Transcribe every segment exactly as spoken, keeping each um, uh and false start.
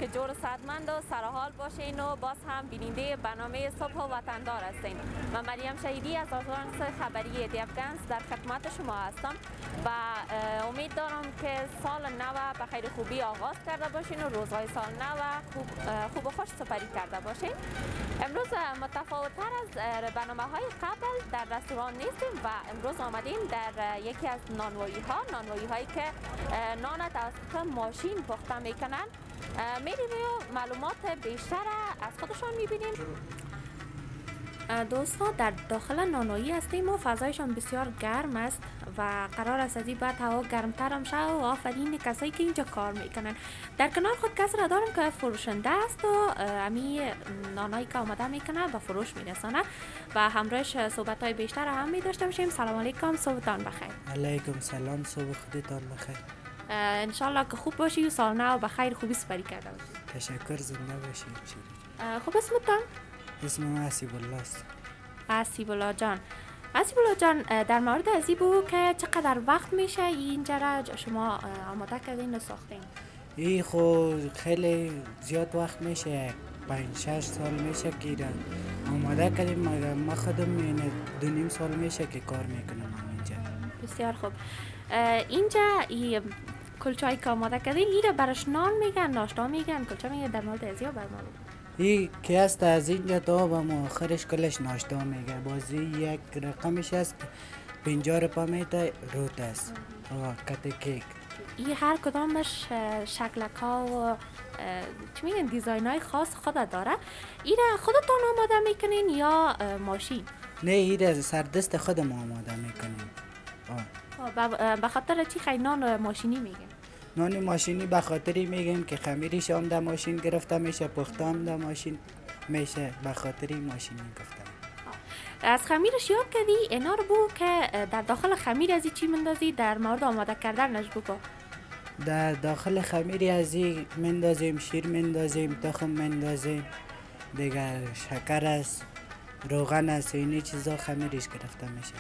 جور صحتمند و سرحال باشین و باز هم بیننده برنامه صبح و وطندار هستین. من مریم شهیدی از آژانس خبری دیافگنز در خدمت شما هستم و امید دارم که سال نو به خیر خوبی آغاز کرده باشین و روزهای سال نو خوب, خوب و خوش سپری کرده باشین. امروز متفاوت‌تر از برنامه های قبل در رستوران نیستیم و امروز آمدیم در یکی از نانوایی ها نانوایی هایی که نان توسط ماشین پخته میکنن. میریم و معلومات بیشتر از خودشان میبینیم. دوستان در داخل نانوایی هستیم و فضایشان بسیار گرم است و قرار است از این بعد هوا گرمتر هم شد و آفرین کسایی که اینجا کار میکنن. در کنار خود کس را دارم که فروشنده است و امی نانایی که آماده میکنه به فروش میرسانه و همراهش صحبت های بیشتر هم میداشته باشیم. سلام علیکم، صبحتان بخیر. علیکم سلام، صبح خودتان بخیر. انشالله که خوب باشی و سال نو بخیر خوبی سپری کرده باشی. تشکر، زنده باشی. خوب اسمتان؟ اسمم اسیب الله است. اسیب الله جان. اسیب الله جان، در مورد ازی بگو که چقدر وقت میشه اینجا را شما آماده کردین و ساختین؟ این خود خیلی زیاد وقت میشه، پنج شش سال میشه که آماده کردیم، مگر ما خودم دو نیم سال میشه که کار میکنم اینجا. بسیار خوب. اینجا ای کلچه‌ای که آماده کردین این را برش نان میگن، ناشتا میگن، کلچه میگن؟ در مورد ازی ها برمالو این که است از اینجا تا به آخرش کلش ناشتا میگه. بازی یک رقمش است پنجاه روپا میده روت است و کت کیک. این هر کدامش شکلک ها و چی میگن دیزاین های خاص خود داره. این را خودتان آماده میکنین یا ماشین؟ نه، این را سردست خودم آماده میکنیم. به خاطر چی خیلی نان ماشینی میگن؟ نان ماشینی به خاطری میگیم که خمیرش هم در ماشین گرفته میشه، پخته هم در ماشین میشه، به خاطری ماشینی گفتم. از خمیرش یاد کردی اینا رو بگو که در داخل خمیر ازی چی مندازی؟ در مورد آماده کردنش بگو. در داخل خمیری ازی مندازیم شیر مندازیم، تخم مندازیم، دیگر شکر است، روغن است، اینی چیزا خمیرش گرفته میشه.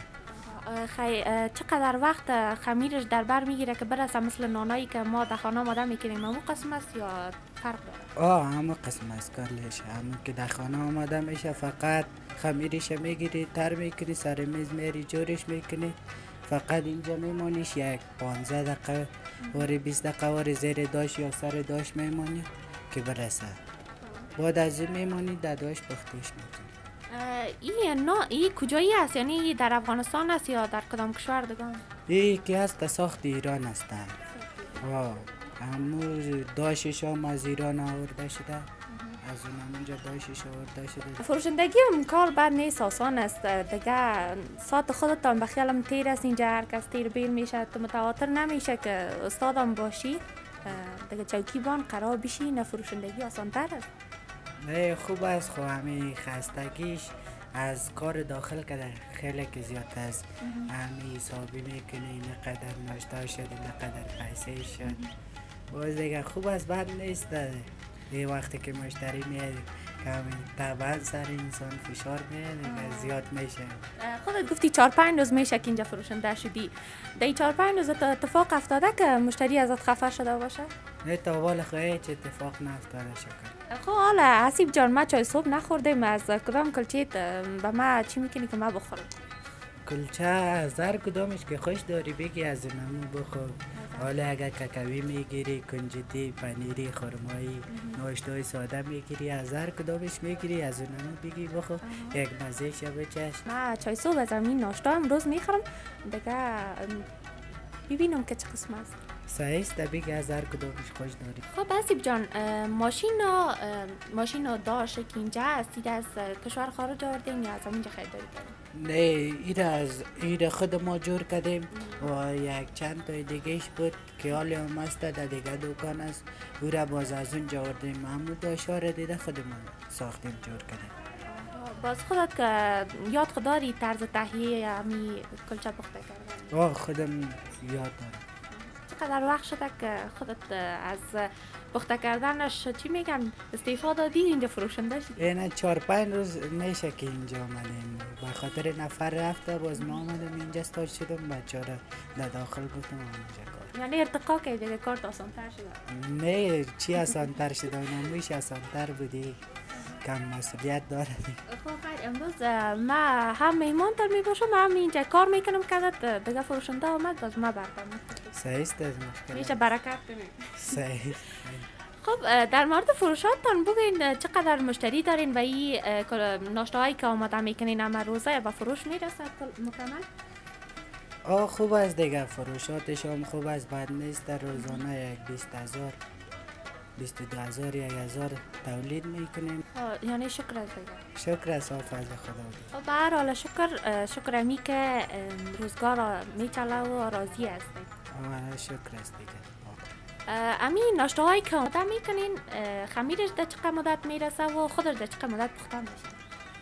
خی چقدر وقت خمیرش در بر میگیره که برسه مثل نانایی که ما در خانه آماده میکنیم؟ همون قسم است یا فرق داره؟ آه همون قسم است کارلش، همون که در خانه آماده میشه فقط خمیرش میگیری، تر میکنی، سر میز میری جورش میکنی، فقط اینجا میمانیش یک پانزده دقیقه وری بیست دقیقه وری زیر داش یا سر داش میمانی که برسه. بعد از این میمانی در داش پختش میکنی. این نه این کجایی است؟ یعنی در افغانستان است یا در کدام کشور دیگه؟ این که است ساخت ایران است. آه همون داشش هم از ایران آورده شده، از اون همونجا داشش آورده شده. فروشندگی هم کار بد نیست، آسان است دیگه. ساعت خودتان به خیالم تیر است اینجا، هر کس تیر بیل میشه، تو متواتر نمیشه که استادم باشی دیگه چوکی بان قرار بشی. نه فروشندگی آسان تر است؟ نه خوب است، خو همین خستگیش از کار داخل کده خیلی که زیاد است. همین حسابی میکنی نقدر ناشتا شد نقدر پیسه شد، باز دیگه خوب است، بد نیست. یه وقتی که مشتری میاد که همین طبعا سر انسان فشار میاد دیگه زیاد میشه. خودت گفتی چهار پنج روز میشه که اینجا فروشنده شدی، در چهار پنج روز اتفاق افتاده که مشتری ازت خفه شده باشه؟ نه تا والا خواهی هیچ اتفاق نافتاده شکر. خب حالا حسیب جان، ما چای صبح نخوردیم، از کدام کلچه به ما چی میکنی که ما بخورم؟ کلچه از هر کدامش که خوش داری بگی از نمو بخور. حالا اگر ککوی میگیری، کنجدی، پنیری، خرمایی، ناشتای ساده میگیری، از هر کدامش میگیری از نمو بگی بخور، یک مزه شو بچش. ما چای صبح از این ناشتا امروز میخورم دیگه، ببینم که چه قسم است. صحیح است، بگی از هر کدامش خوش داری. خب حسیب جان، ماشین و ماشین و داشت که اینجا هستید از کشور خارج آوردین یا از همینجا خریداری کردین؟ نه، این از این خود ما جور کردیم و یک چند تا دیگهش بود که حالی هم است در دیگه دکان است، او را باز از اونجا آوردیم. همون داشت را دیده خودمون ساختیم جور کردیم. باز خودت که یاد خود داری طرز تهیه همی کلچه پخته کردن؟ آه خودم یاد دارم. چقدر وقت شده که خودت از پخته کردنش چی میگن استعفا دادی اینجا فروشنده شدی؟ اینه چهار پنج روز میشه که اینجا آمدیم، به خاطر نفر رفته باز ما آمدیم اینجا استاد شدم، بچه را در داخل گفتم اینجا کار یعنی ارتقا که دیگه کارت آسان تر شده؟ نه چی آسان تر شده؟ نمیشه آسان تر بودی، کم مسئولیت داره. خب خیر، امروز ما هم مهمان تر می باشم، هم اینجا کار میکنم که دیگه فروشنده آمد باز ما برقم صحیح است، از مشکل میشه برکت کنیم. صحیح. خب در مورد فروشاتتان بگین چقدر مشتری دارین و این ناشته هایی که آماده میکنین اما روزه و فروش میرسد مکمل؟ آه خوب است دیگه، فروشاتش هم خوب است، بد نیست. در روزانه یک بیست هزار بیست و دو هزار یک هزار تولید میکنیم. یعنی شکر از دیگه. شکر از فضل خدا دیگه. خب به هر حال شکر شکر امی که روزگار میچله و راضی هستید. آه شکر است دیگه. امی ناشته هایی که آماده میکنین خمیرش در چقدر مدت میرسه و خودش در چقدر مدت پخته میشه؟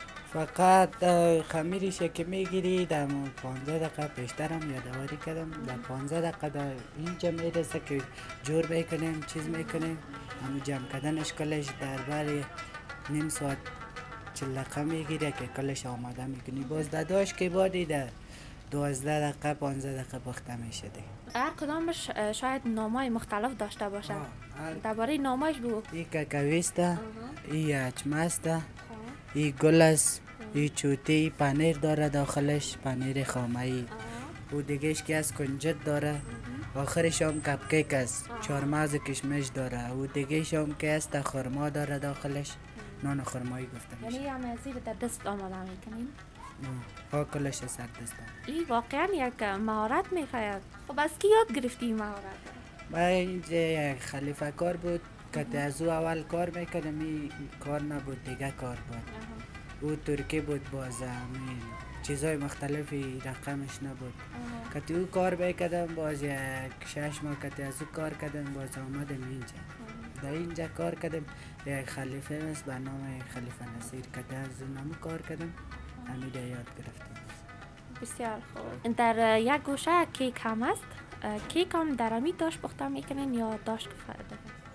فقط خمیرش که میگیری در پانزده دقیقه پیشتر هم یادآوری کردم، در پانزده دقیقه در اینجا میرسه که جور میکنیم چیز میکنیم. همون جمع کردنش کلش در بر نیم ساعت چل دقیقه میگیره که کلش آماده میکنی. باز داداش که بادی در دوازده دقیقه پانزده دقیقه پخته میشه دیگه. هر کدامش شاید نامای مختلف داشته باشه. درباره نامایش بگو. این کاکاویسته، این اچمسته، این گل است، این چوتی، پنیر داره داخلش، پنیر خامه‌ای. و دیگهش که از کنجد داره. آخرش هم کپکیک است، چهارمغز کشمش داره. و دیگهش هم که است خرما داره داخلش، نان خرمایی گفته میشه. یعنی همه ازی در دست آماده میکنین؟ ها کلش سر دستم. این واقعا یک مهارت میخواید. خب از کی یاد گرفتی این مهارت؟ من اینجا یک خلیفه کار بود که از او اول کار میکردم، این کار نبود دیگه کار بود. او ترکی بود، باز همین چیزای مختلفی رقمش نبود. که او کار میکردم، باز یک شش ماه که از او کار کردم، باز آمدم اینجا. در اینجا کار کردم، یک خلیفه است به نام خلیفه نصیر که از او نام کار کردم، همیده یاد گرفتم. بسیار خوب. در یک گوشه کیک هم است. کیک هم در امی داشت پخته میکنین یا داشت فرده؟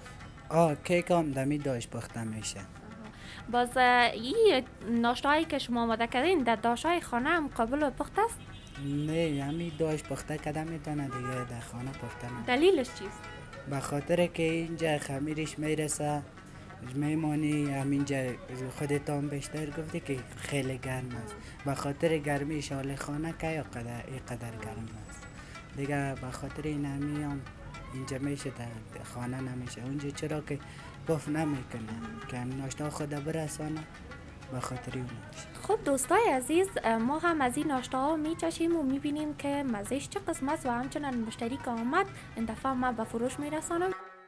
آه کیک هم دمی داشت پخته میشه. باز این ناشته هایی که شما آماده کردین در داشت های خانه هم قابل پخته است؟ نه همی داشت پخته کده میتونه دیگه در خانه پخته نه. دلیلش چیست؟ به خاطر که اینجا خمیرش میرسه میمانی، همینجا خودتان بیشتر گفتی که خیلی گرم است. به خاطر گرمی شال خانه که یا قدر اینقدر گرم است دیگه، به خاطر این همی هم اینجا میشه در خانه نمیشه. اونجا چرا که پف نمیکنه که ناشته خود برسانه، به خاطر اون نمیشه. خب دوستای عزیز، ما هم از این ناشته ها میچشیم و میبینیم که مزهش چه قسم است و همچنان مشتری که آمد این دفعه ما به فروش میرسانم.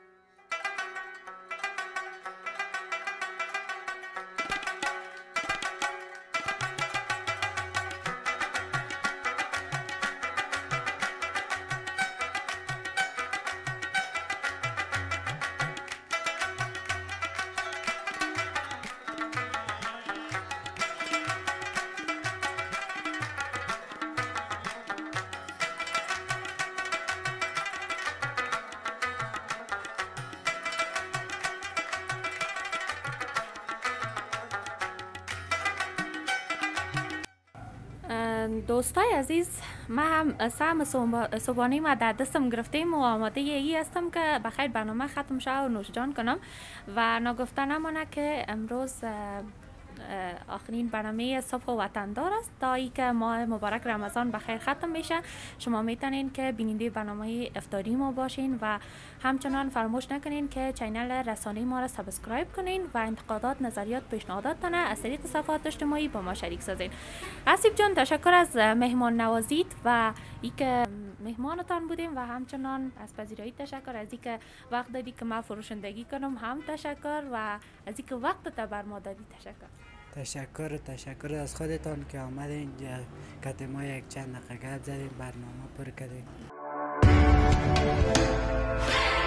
دوستای عزیز، ما هم سهم صبحانه ما در دستم گرفتیم و آماده ای هستم که بخیر برنامه ختم شد و نوش جان کنم و نگفته نمانه که امروز آخرین برنامه صبح وطندار است تا ای که ماه مبارک رمضان بخیر ختم میشه. شما میتونین که بیننده برنامه افطاری ما باشین و همچنان فراموش نکنین که چینل رسانه ما را سابسکرایب کنین و انتقادات، نظریات، پیشنهاداتتان از طریق صفحات اجتماعی با ما شریک سازین. آسیف جان تشکر از مهمان نوازیت و ای که مهمانتان بودیم و همچنان از پذیرایی تشکر، از اینکه وقت دادی که ما فروشندگی کنم هم تشکر و از اینکه وقت تا بر ما دادی تشکر. تشکر تشکر از خودتان که آمدین اینجا که ما یک چند دقیقه گپ زدیم، برنامه پر کردیم.